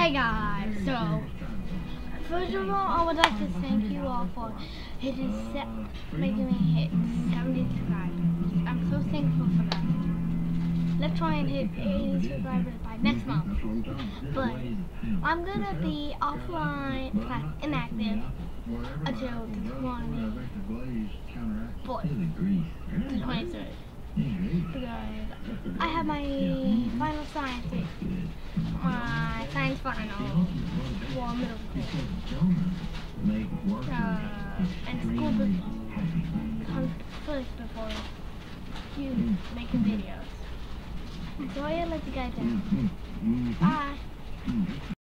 Hi guys, so first of all I would like to thank you all for making me hit 70 subscribers. I'm so thankful for that. Let's try and hit 80 subscribers by next month. But I'm gonna be offline / inactive until the 23rd. Because I have my final science my science final for middle school. And school comes first before you making videos. So I'll let you guys know. Bye.